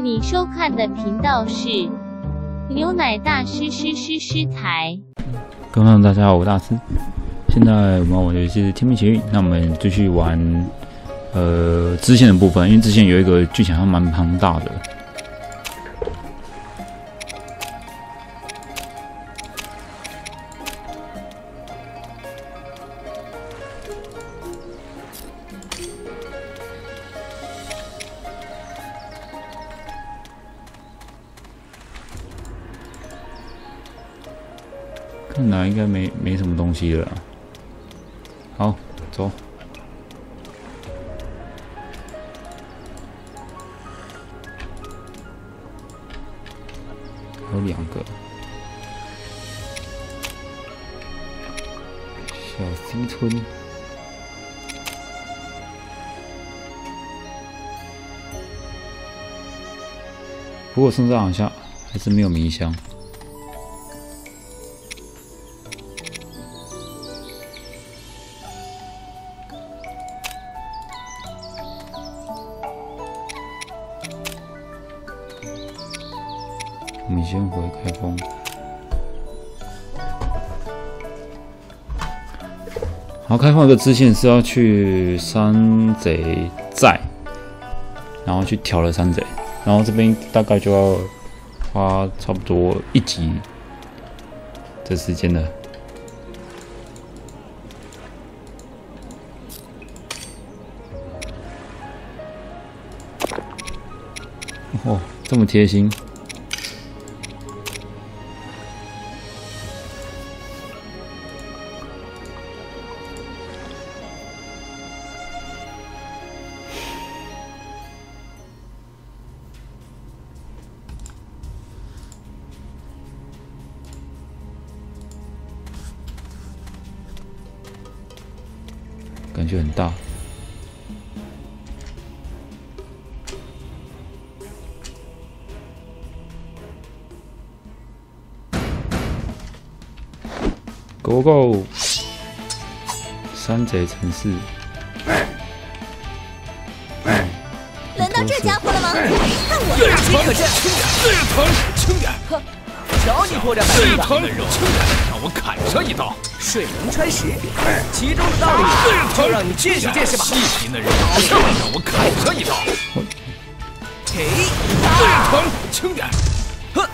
你收看的频道是牛奶大师台。 各位朋友，大家好，我是大师。现在我们玩的是《天命奇遇》，那我们继续玩支线的部分，因为支线有一个剧情还蛮庞大的。看来应该没什么东西了。好，走。有2个小 C 村，不过身上好像还是没有迷香。我们先回开封。好，开放一个支线是要去山贼寨，然后去挑了山贼，然后这边大概就要花差不多1集的时间了。哦，这么贴心。感觉很大。Go Go！ 山贼城市。 轮到这家伙了吗？看我的机可阵！ 轻点！ 瞧你拖着白玉的肉，让我砍上一刀！ 水能穿石，其中的道理就让你见识见识吧。 细皮嫩肉，让我砍上一刀！ 嘿， 最疼，轻点！哼，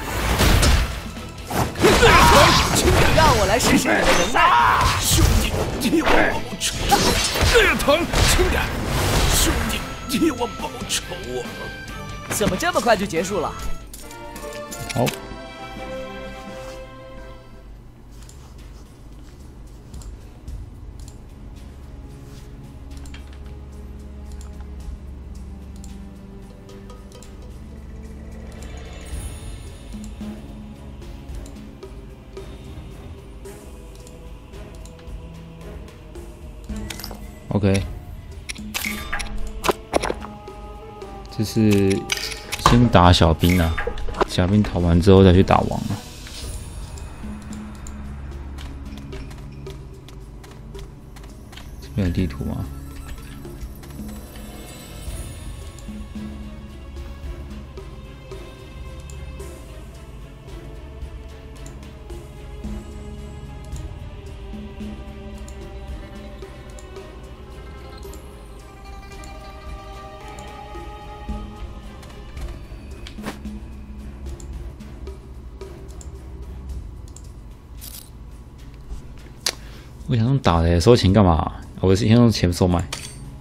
最疼，轻点！ 让我来试试你的能耐。 兄弟，替我报仇！最疼，轻点！兄弟，替我报仇啊！ 怎么这么快就结束了？ 好。OK， 这是先打小兵啊，小兵逃完之后再去打王啊。这边有地图吗？我想用打的收钱干嘛？我是先用钱收买。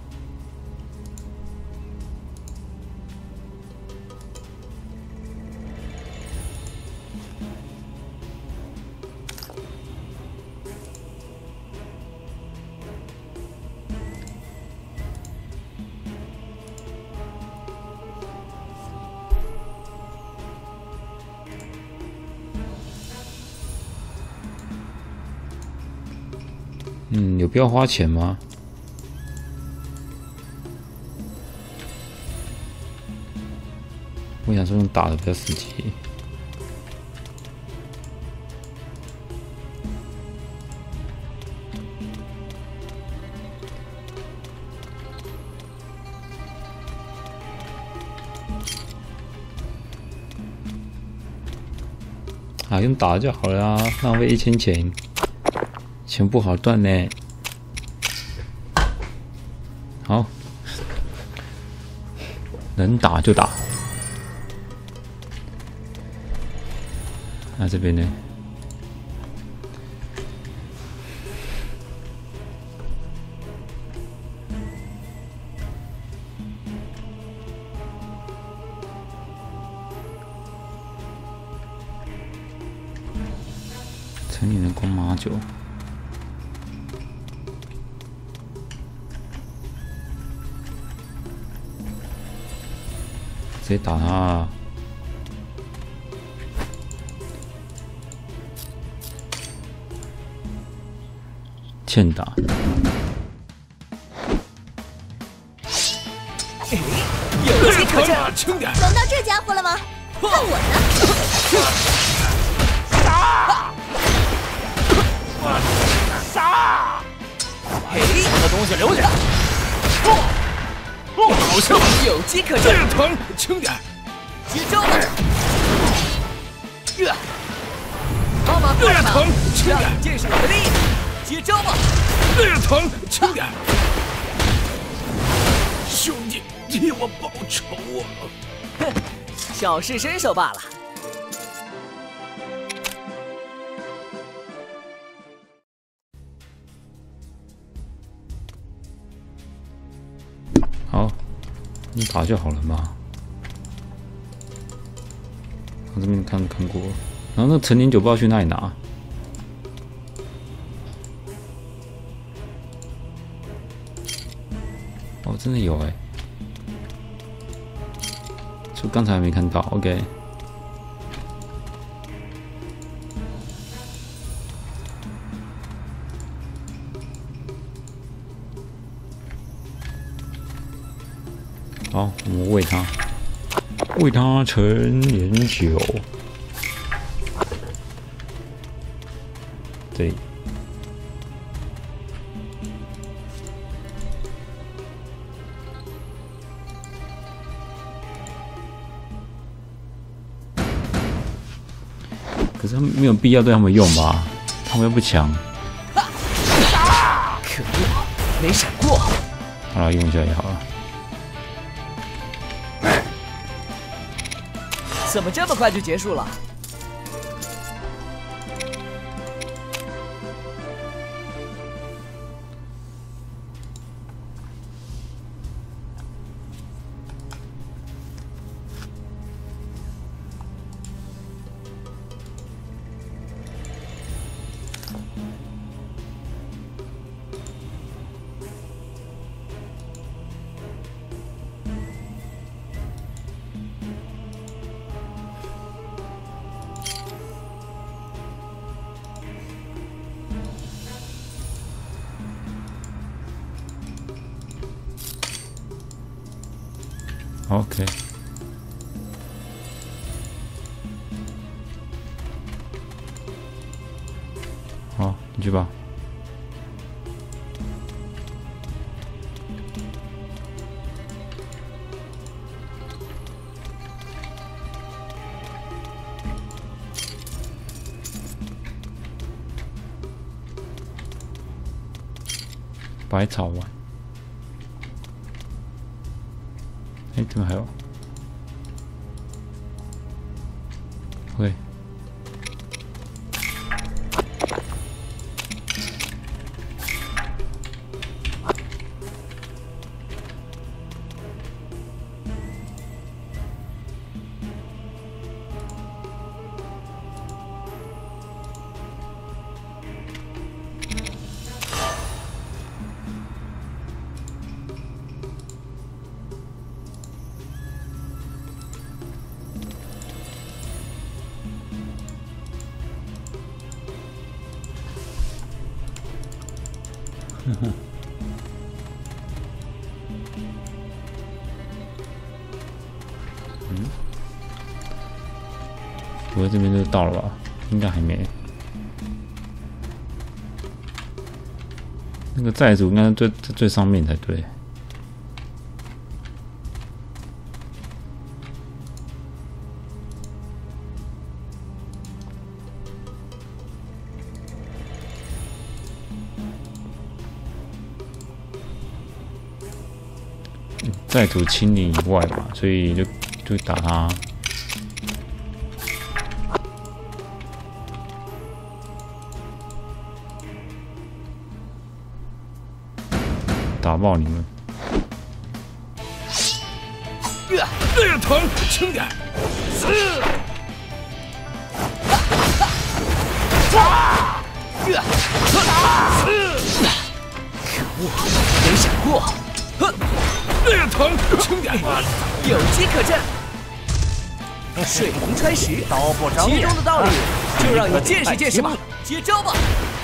有必要花钱吗？我想说用打的比较实际。 用打就好了啊，浪费1000钱，钱不好赚呢。好，能打就打。那这边呢？成年人光马酒，直接打他啊！欠打。 有机可乘， 轻点！ 轮到这家伙了吗？看我的！ 杀！ 嘿， 把东西留下。好像有机可乘， 这疼，轻点！ 接招吧！帮忙快疼，轻点！ 见识我的力！接招吧！ 疼，轻点！兄弟，替我报仇啊！ 哼，小试身手罢了。 好，你打就好了嘛。我这边看过，然后那成年酒不知道去哪里拿。哦，真的有哎、就刚才还没看到 ，OK。好，我们喂它成年酒。对。可是他们没有必要对他们用吧？他们又不强。 可恶，没闪过。 好了，用一下也好了。 怎么这么快就结束了？ OK。好，你去吧。百草丸。哎，这边还有。OK。不过这边就到了吧？应该还没。那个债主应该在最上面才对。 债主清理以外嘛，所以就打他。打爆你们！ 疼，轻点！ 可恶，没想过！ 疼，轻点！ 有机可乘。水平穿石，刀不长眼。其中的道理，就让你见识见识吧。接招吧！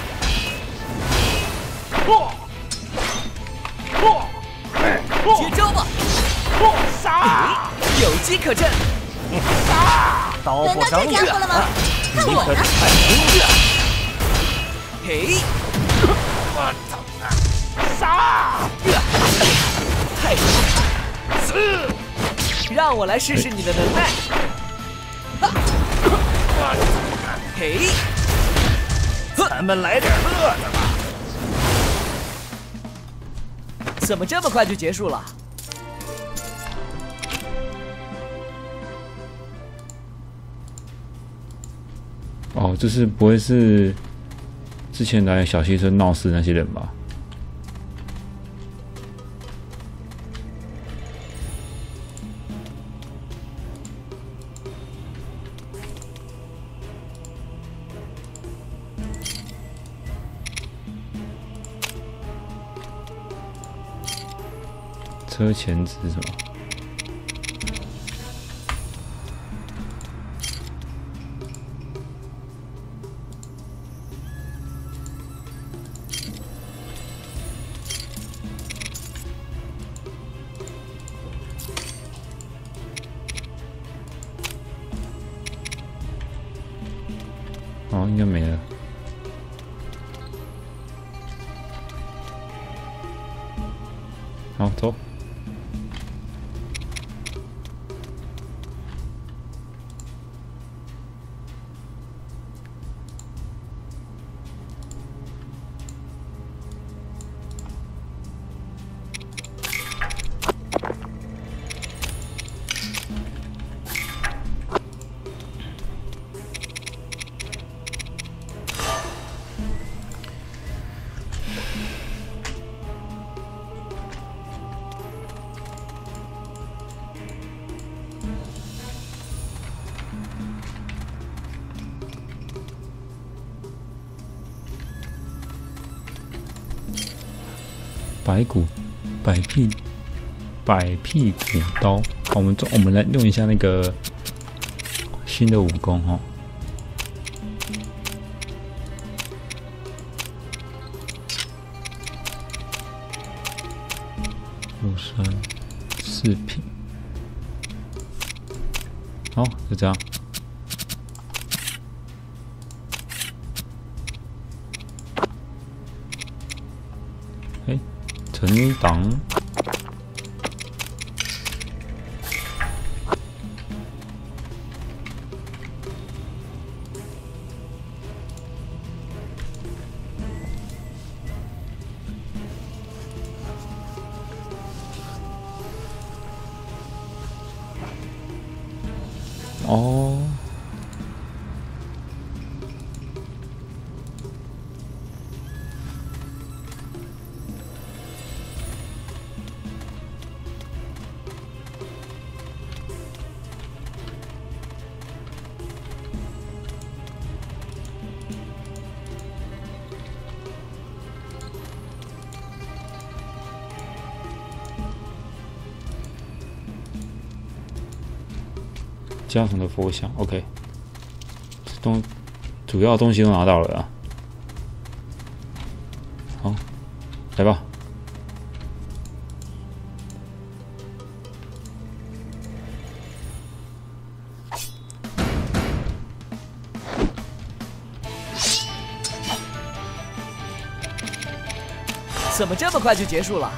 接招吧！杀！有机可乘。杀！刀不长眼。 轮到这家伙了吗？看我的！ 嘿！我操！杀！太死！让我来试试你的能耐。嘿！咱们来点乐的吧。怎么这么快就结束了？ 哦，就是不会是之前来小西村闹事那些人吧？车前值什么？哦，应该没了。好，走。百屁股刀。好，我们来用一下那个新的武功哈。53品。好，就这样。存档。哦。加成的佛像 ，OK， 主要的东西都拿到了啊。好，来吧。 怎么这么快就结束了？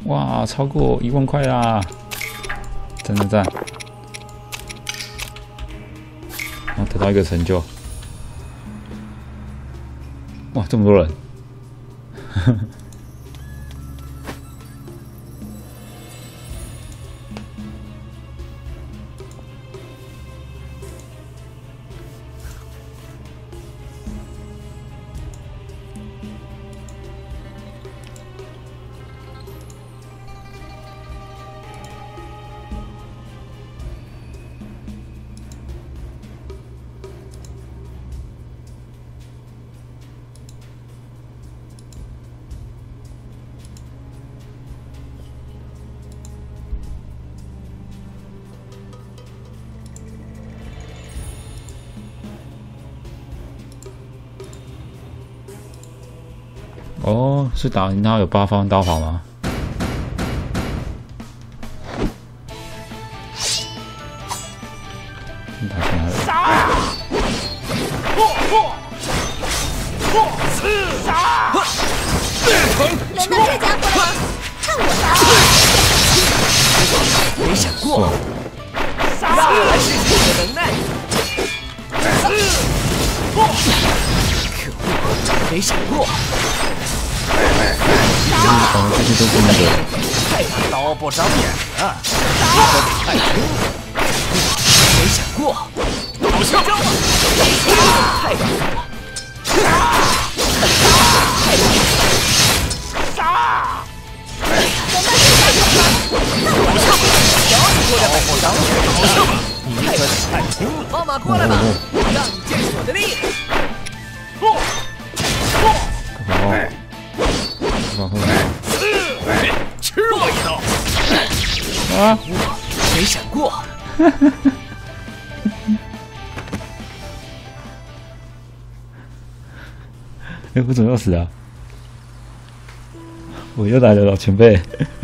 哇，超过1万块啦！赞赞赞！然后得到一个成就。哇，这么多人！哦，是打赢他有8方刀法吗？打进来了。 轮到这家伙了吗？看我的！ 没想过，让我来试试你的能耐。可恶，没想过。 哦，这些都不那个。 太刀不长眼了，你可得看清。没想过，好笑吗？太大了。放马过来吧，让你见识我的力！ 吃我一刀！ 啊！ 没想过， 哎，我怎么要死啊？我又来了，老前辈。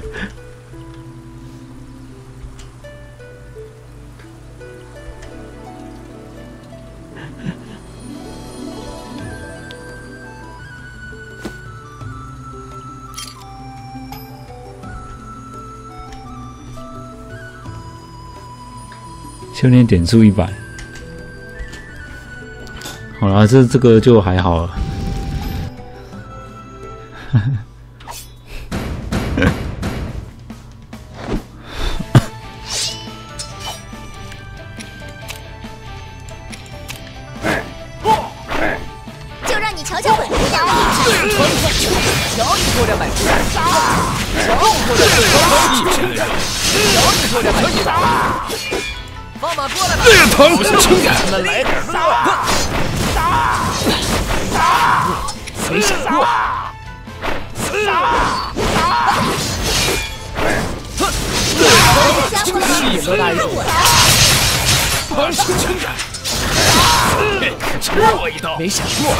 修炼点数100。好啦，这个就还好了。 就让你瞧瞧本姑娘的厉害！ 瞧你说这摆出，瞧你说这摆出，瞧你说这摆出，放马过来吧！ 疼，轻点！ 咱们来点乐！没想过， 这家伙了吗？看我的！ 轻点！吃我一刀！ 没想过，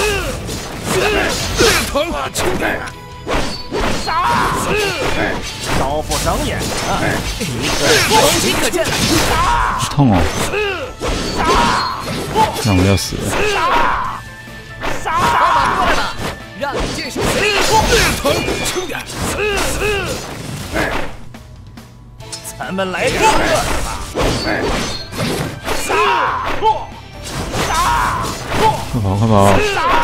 疼，轻点！ 刀不长眼啊！无机可见。 痛哦！让我要死了！ 放马过来吧，让你见识我的力！ 疼，轻点！ 咱们来点乐吧！ 快跑快跑！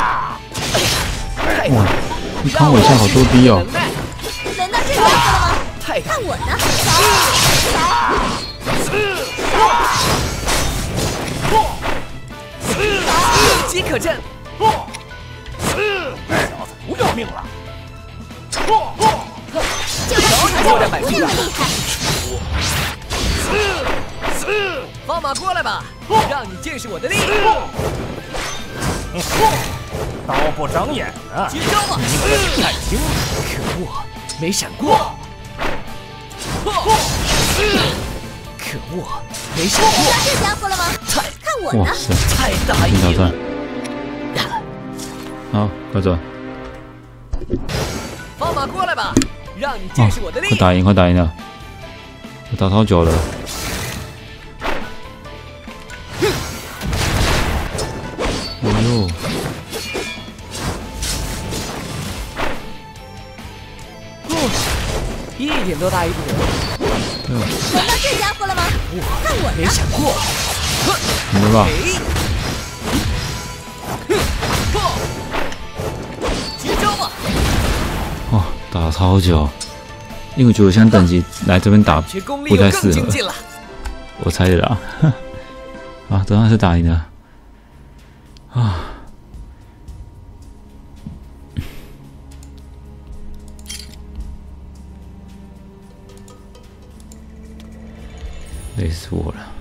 太哇，你看我一下好多滴哦！ 轮到这家伙了吗？ 太大看我的！ 有机可乘。 小子不要命了！ 就让你瞧瞧本姑娘的厉害！ 放马过来吧，让你见识我的力！ 刀不长眼啊！ 接招吧！ 看清！ 可恶，没闪过！可恶，没闪轮过！ 到这家伙了吗？看我的！ 哇塞， 太大意挑战了！！ 好，快转！ 放马过来吧，让你见识我的力！ 快打赢，快打赢了！我打超久了。哎呦！ 一点多大一股？ 轮到这家伙了吗？看我没想过。 没吧？ 接招吧！ 哦，打了超久，因为我觉得我现在等级来这边打不太适合，我猜的啦。啊，总算是打赢了啊！累死我了。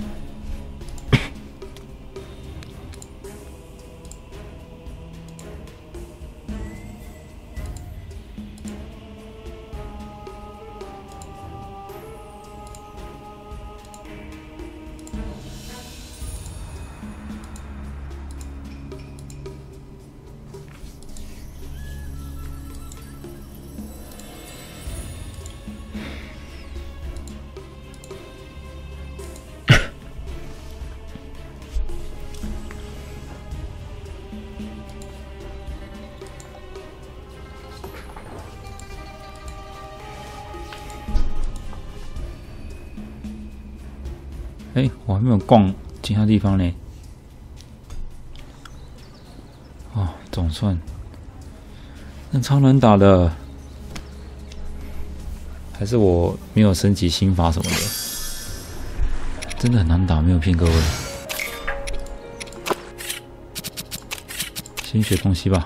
哎，我还没有逛其他地方呢。哦，总算，那超难打的，还是我没有升级心法什么的，真的很难打，没有骗各位。先学东西吧。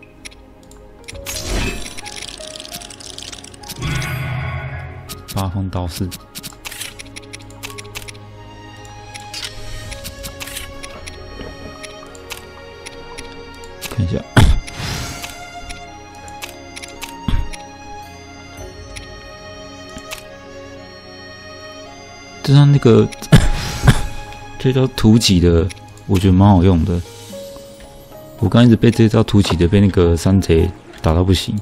八方刀式。看一下，这张那个这招突起的，我觉得蛮好用的。我刚一直被这招突起的被那个山贼打到不行。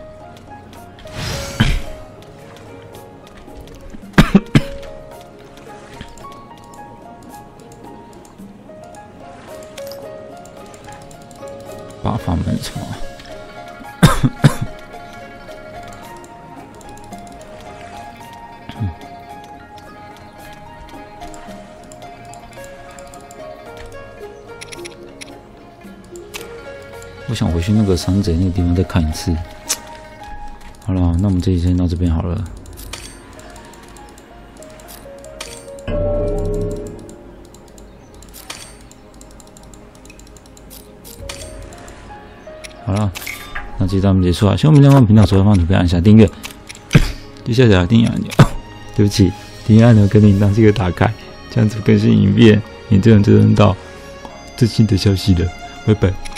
八法门什么？我想回去那个山贼那个地方再看一次。好了，那我们这集先到这边好了。好了，那这集到我们结束了。希望我们两方频道所有方，你可以按下订阅，就下载订阅按钮。对不起，订阅按钮跟铃铛记得打开，这样子更新影片，你就能追踪到最新的消息了。拜拜。